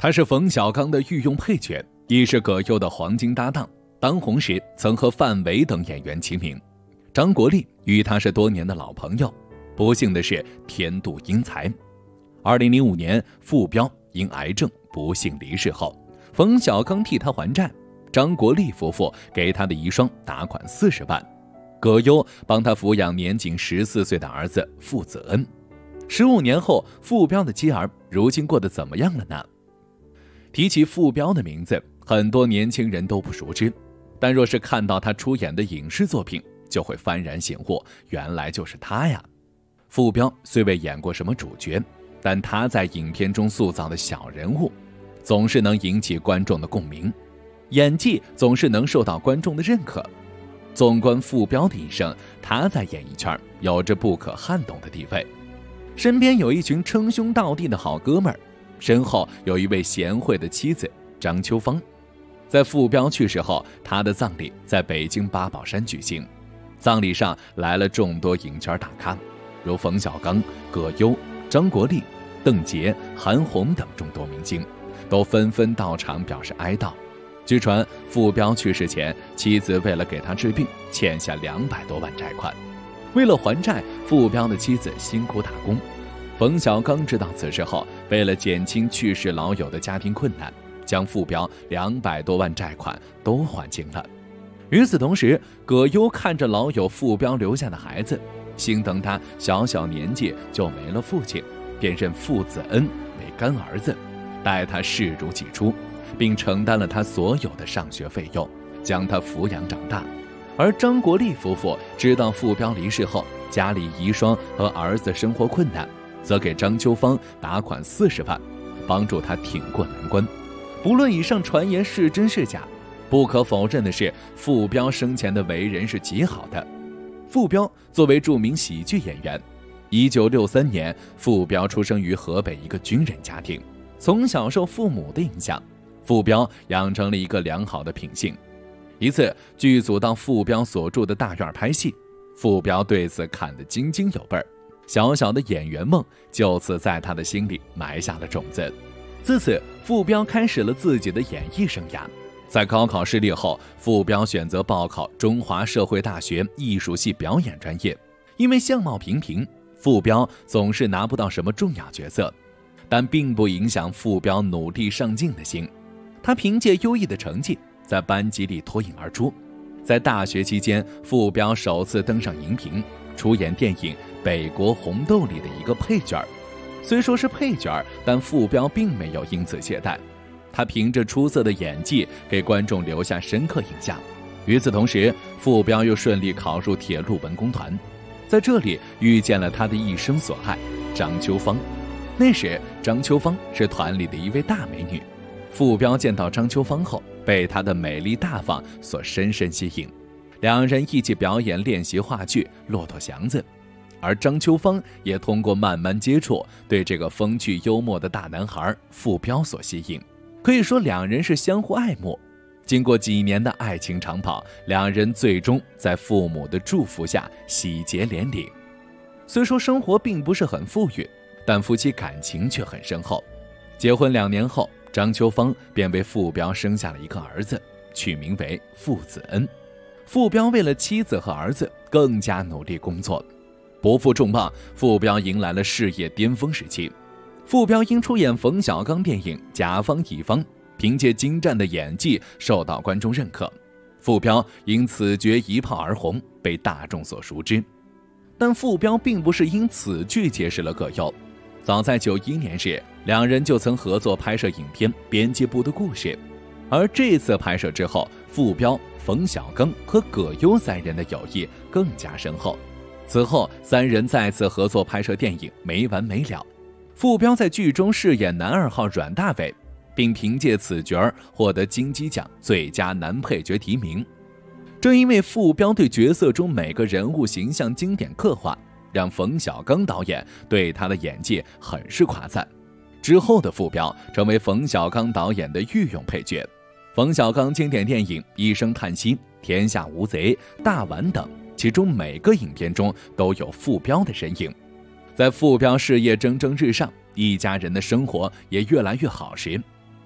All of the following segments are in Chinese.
他是冯小刚的御用配角，亦是葛优的黄金搭档。当红时曾和范伟等演员齐名。张国立与他是多年的老朋友，不幸的是天妒英才。2005年，傅彪因癌症不幸离世后，冯小刚替他还债，张国立夫妇给他的遗孀打款40万，葛优帮他抚养年仅14岁的儿子傅子恩。15年后，傅彪的妻儿如今过得怎么样了呢？提起傅彪的名字，很多年轻人都不熟知，但若是看到他出演的影视作品，就会幡然醒悟，原来就是他呀。傅彪虽未演过什么主角，但他在影片中塑造的小人物总是能引起观众的共鸣，演技总是能受到观众的认可。纵观傅彪的一生，他在演艺圈有着不可撼动的地位，身边有一群称兄道弟的好哥们儿，身后有一位贤惠的妻子张秋芳。在傅彪去世后，他的葬礼在北京八宝山举行，葬礼上来了众多影圈大咖，如冯小刚、葛优、张国立、邓婕、韩红等众多明星，都纷纷到场表示哀悼。据传，傅彪去世前，妻子为了给他治病，欠下200多万债款。为了还债，傅彪的妻子辛苦打工。冯小刚知道此事后，为了减轻去世老友的家庭困难，将傅彪200多万债款都还清了。与此同时，葛优看着老友傅彪留下的孩子，心疼他小小年纪就没了父亲，便认傅子恩为干儿子，待他视如己出，并承担了他所有的上学费用，将他抚养长大。而张国立夫妇知道傅彪离世后，家里遗孀和儿子生活困难，则给张秋芳打款40万，帮助他挺过难关。不论以上传言是真是假，不可否认的是，傅彪生前的为人是极好的。傅彪作为著名喜剧演员，1963年，傅彪出生于河北一个军人家庭，从小受父母的影响，傅彪养成了一个良好的品性。一次，剧组到傅彪所住的大院拍戏，傅彪对此看得津津有味，小小的演员梦就此在他的心里埋下了种子。自此，傅彪开始了自己的演艺生涯。在高考失利后，傅彪选择报考中华社会大学艺术系表演专业。因为相貌平平，傅彪总是拿不到什么重要角色，但并不影响傅彪努力上进的心。他凭借优异的成绩在班级里脱颖而出。在大学期间，傅彪首次登上荧屏，出演电影《北国红豆》里的一个配角。虽说是配角，但傅彪并没有因此懈怠，他凭着出色的演技给观众留下深刻印象。与此同时，傅彪又顺利考入铁路文工团，在这里遇见了他的一生所爱张秋芳。那时张秋芳是团里的一位大美女，傅彪见到张秋芳后，被她的美丽大方所深深吸引，两人一起表演练习话剧《骆驼祥子》，而张秋芳也通过慢慢接触，对这个风趣幽默的大男孩傅彪所吸引。可以说两人是相互爱慕。经过几年的爱情长跑，两人最终在父母的祝福下喜结连理。虽说生活并不是很富裕，但夫妻感情却很深厚。结婚2年后，张秋芳便为傅彪生下了一个儿子，取名为傅子恩。傅彪为了妻子和儿子更加努力工作，不负众望，傅彪迎来了事业巅峰时期。傅彪因出演冯小刚电影《甲方乙方》，凭借精湛的演技受到观众认可，傅彪因此角一炮而红，被大众所熟知。但傅彪并不是因此剧结识了葛优，早在91年时，两人就曾合作拍摄影片《编辑部的故事》，而这次拍摄之后，傅彪、冯小刚和葛优3人的友谊更加深厚。此后3人再次合作拍摄电影《没完没了》，傅彪在剧中饰演男2号阮大伟，并凭借此角获得金鸡奖最佳男配角提名。正因为傅彪对角色中每个人物形象经典刻画，让冯小刚导演对他的演技很是夸赞。之后的傅彪成为冯小刚导演的御用配角。冯小刚经典电影《一声叹息》《天下无贼》《大碗》等，其中每个影片中都有傅彪的身影。在傅彪事业蒸蒸日上，一家人的生活也越来越好时，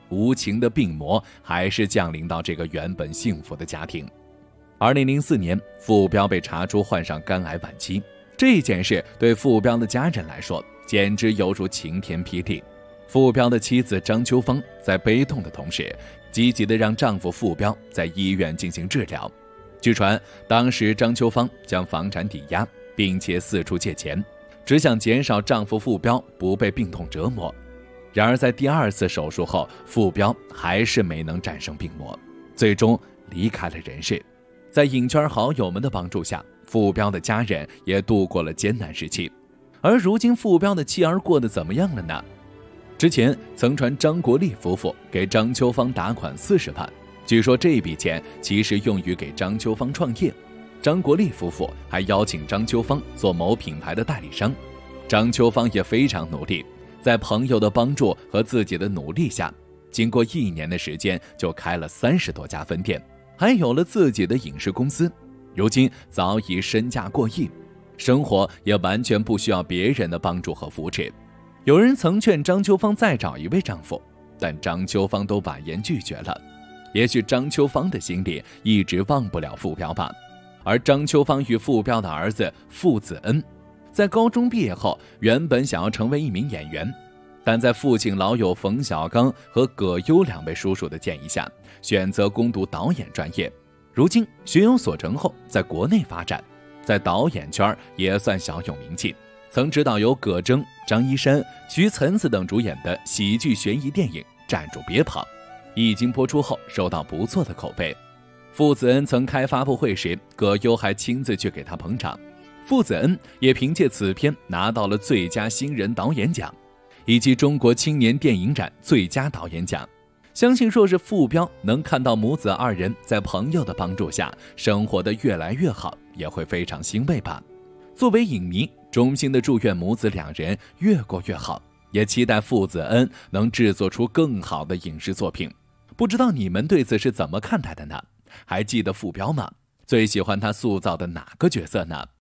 无情的病魔还是降临到这个原本幸福的家庭。2004年，傅彪被查出患上肝癌晚期，这件事对傅彪的家人来说简直犹如晴天霹雳。傅彪的妻子张秋芳在悲痛的同时，积极地让丈夫傅彪在医院进行治疗。据传，当时张秋芳将房产抵押，并且四处借钱，只想减少丈夫傅彪不被病痛折磨。然而在第2次手术后，傅彪还是没能战胜病魔，最终离开了人世。在影圈好友们的帮助下，傅彪的家人也度过了艰难时期。而如今傅彪的妻儿过得怎么样了呢？之前曾传张国立夫妇给张秋芳打款40万，据说这笔钱其实用于给张秋芳创业。张国立夫妇还邀请张秋芳做某品牌的代理商，张秋芳也非常努力，在朋友的帮助和自己的努力下，经过1年的时间就开了30多家分店，还有了自己的影视公司，如今早已身价过亿，生活也完全不需要别人的帮助和扶持。有人曾劝张秋芳再找一位丈夫，但张秋芳都婉言拒绝了。也许张秋芳的心里一直忘不了傅彪吧。而张秋芳与傅彪的儿子傅子恩，在高中毕业后原本想要成为一名演员，但在父亲老友冯小刚和葛优2位叔叔的建议下，选择攻读导演专业。如今学有所成后，在国内发展，在导演圈也算小有名气，曾执导由葛铮、张一山、徐岑子等主演的喜剧悬疑电影《站住别跑》，一经播出后受到不错的口碑。傅子恩曾开发布会时，葛优还亲自去给他捧场。傅子恩也凭借此片拿到了最佳新人导演奖，以及中国青年电影展最佳导演奖。相信若是傅彪能看到母子2人在朋友的帮助下生活得越来越好，也会非常欣慰吧。作为影迷，衷心的祝愿母子2人越过越好，也期待傅子恩能制作出更好的影视作品。不知道你们对此是怎么看待的呢？还记得傅彪吗？最喜欢他塑造的哪个角色呢？